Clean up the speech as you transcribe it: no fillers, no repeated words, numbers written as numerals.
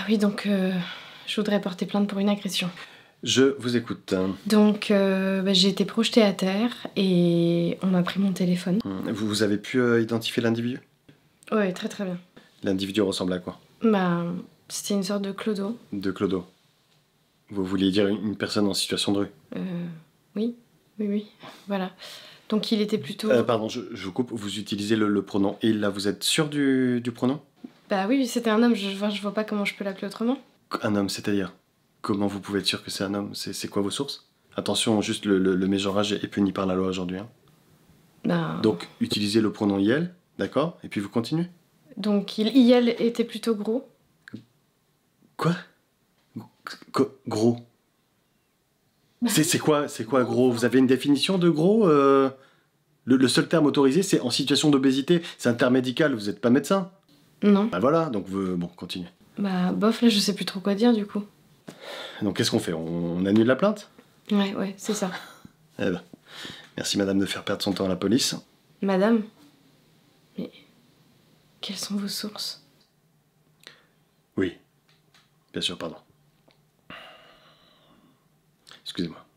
Oui, donc je voudrais porter plainte pour une agression. Je vous écoute. Donc j'ai été projetée à terre et on m'a pris mon téléphone. Vous avez pu identifier l'individu? Ouais, très très bien. L'individu ressemble à quoi? Bah, c'était une sorte de clodo. De clodo. Vous vouliez dire une personne en situation de rue? Oui, oui, voilà. Donc il était plutôt... Pardon, je vous coupe, vous utilisez le pronom « il » là, vous êtes sûr du pronom? Bah oui, c'était un homme, je vois pas comment je peux l'appeler autrement. Un homme, c'est-à-dire? Comment vous pouvez être sûr que c'est un homme? C'est quoi vos sources? Attention, juste le mégenrage est puni par la loi aujourd'hui. Hein. Bah... Donc, utilisez le pronom « il », d'accord? Et puis vous continuez? Donc il était plutôt gros. Quoi? Gros? C'est quoi gros? Vous avez une définition de gros? Le seul terme autorisé, c'est en situation d'obésité. C'est un terme médical, vous n'êtes pas médecin? Non. Bah voilà, donc bon, continuez. Bah bof, là je sais plus trop quoi dire du coup. Donc qu'est-ce qu'on fait? On annule la plainte? Ouais, c'est ça. Eh ben, merci madame de faire perdre son temps à la police. Madame? Mais quelles sont vos sources? Oui, bien sûr, pardon. Excusez-moi.